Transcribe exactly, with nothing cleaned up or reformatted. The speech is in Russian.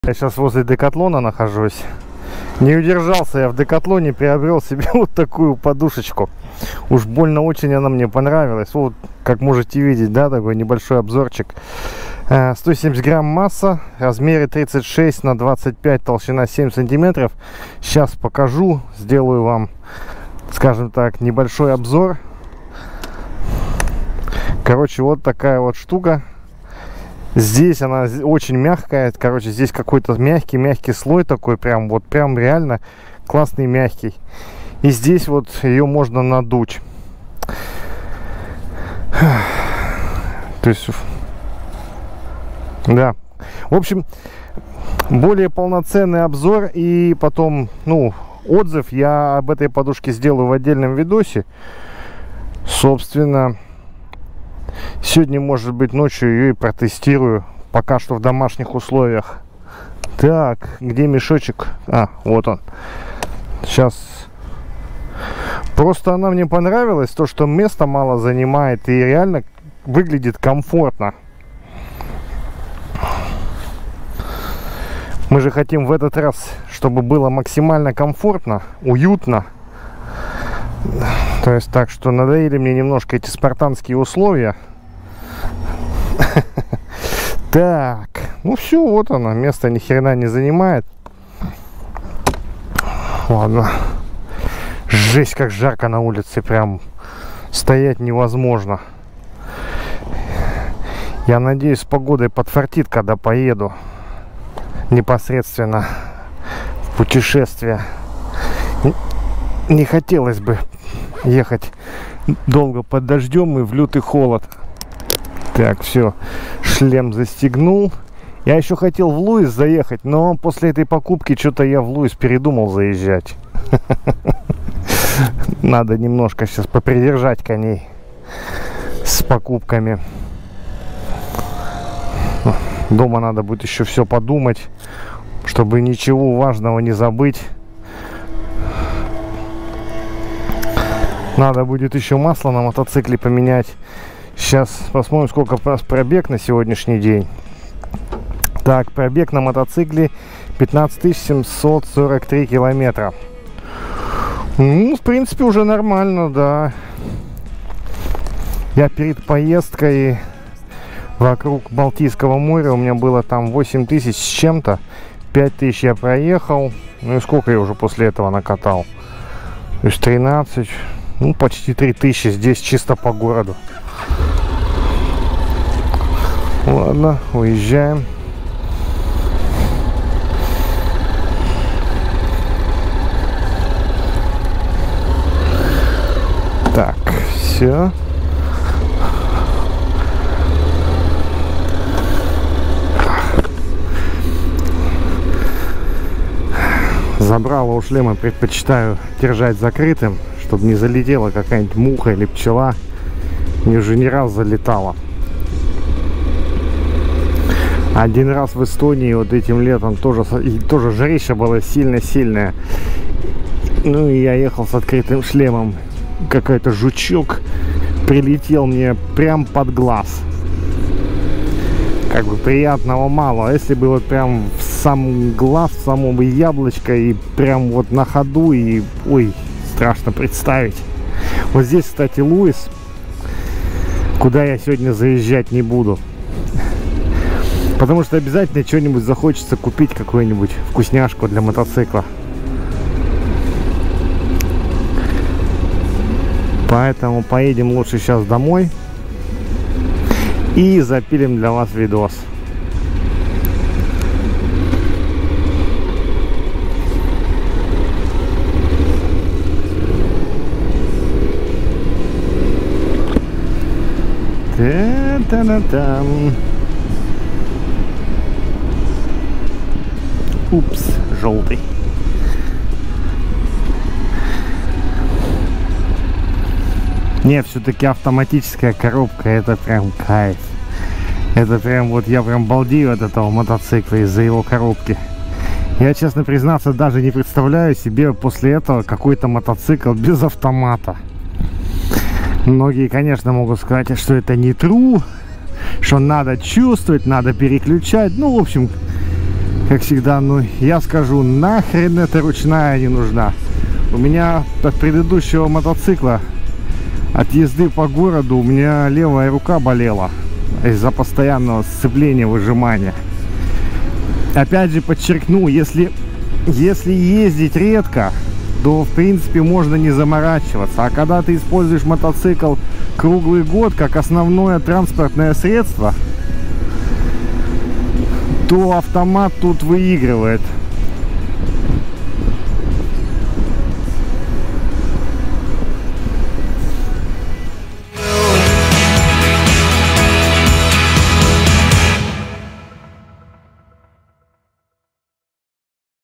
Я сейчас возле Декатлона нахожусь. Не удержался я в Декатлоне, приобрел себе вот такую подушечку. Уж больно очень она мне понравилась. Вот, как можете видеть, да, такой небольшой обзорчик. сто семьдесят грамм масса, размеры тридцать шесть на двадцать пять, толщина семь сантиметров. Сейчас покажу, сделаю вам, скажем так, небольшой обзор. Короче, вот такая вот штука. Здесь она очень мягкая, короче, здесь какой-то мягкий-мягкий слой такой, прям вот, прям реально классный, мягкий. И здесь вот ее можно надуть. То есть, да. В общем, более полноценный обзор и потом, ну, отзыв я об этой подушке сделаю в отдельном видосе. Собственно, сегодня, может быть, ночью ее и протестирую. Пока что в домашних условиях. Так, где мешочек? А, вот он. Сейчас. Просто она мне понравилась. То, что места мало занимает и реально выглядит комфортно. Мы же хотим в этот раз, чтобы было максимально комфортно, уютно. То есть, так что надоели мне немножко эти спартанские условия. Так, ну все, вот она, место ни хрена не занимает. Ладно. Жесть, как жарко на улице, прям стоять невозможно. Я надеюсь, с погодой подфартит, когда поеду непосредственно в путешествие. Не хотелось бы ехать долго под дождем и в лютый холод. Так, все, шлем застегнул. Я еще хотел в Луис заехать, но после этой покупки что-то я в Луис передумал заезжать. Надо немножко сейчас попридержать коней с покупками. Дома надо будет еще все подумать, чтобы ничего важного не забыть. Надо будет еще масло на мотоцикле поменять. Сейчас посмотрим, сколько пробег на сегодняшний день. Так, пробег на мотоцикле пятнадцать тысяч семьсот сорок три километра. Ну, в принципе, уже нормально, да. Я перед поездкой вокруг Балтийского моря, у меня было там восемь тысяч с чем-то. пять тысяч я проехал. Ну и сколько я уже после этого накатал? То есть тринадцать, ну почти три тысячи здесь чисто по городу. Ладно, уезжаем. Так, все. Забрало у шлема предпочитаю держать закрытым, чтобы не залетела какая-нибудь муха или пчела. Мне уже не раз залетала. Один раз в Эстонии вот этим летом тоже, тоже жарища была сильно-сильная. Ну и я ехал с открытым шлемом. Какой-то жучок прилетел мне прям под глаз. Как бы приятного мало. А если бы вот прям в сам глаз, в само бы яблочко и прям вот на ходу, и ой, страшно представить. Вот здесь, кстати, Луис, куда я сегодня заезжать не буду. Потому что обязательно что-нибудь захочется купить, какую-нибудь вкусняшку для мотоцикла. Поэтому поедем лучше сейчас домой и запилим для вас видос. Та-та-та-там. Упс, желтый. Не, все-таки автоматическая коробка, это прям кайф. Это прям вот я прям балдею от этого мотоцикла из-за его коробки. Я, честно признаться, даже не представляю себе после этого какой-то мотоцикл без автомата. Многие, конечно, могут сказать, что это не true, что надо чувствовать, надо переключать. Ну, в общем, как всегда, ну я скажу, нахрен эта ручная не нужна. У меня от предыдущего мотоцикла, от езды по городу, у меня левая рука болела из-за постоянного сцепления, выжимания. Опять же подчеркну, если, если ездить редко, то в принципе можно не заморачиваться. А когда ты используешь мотоцикл круглый год как основное транспортное средство, то автомат тут выигрывает.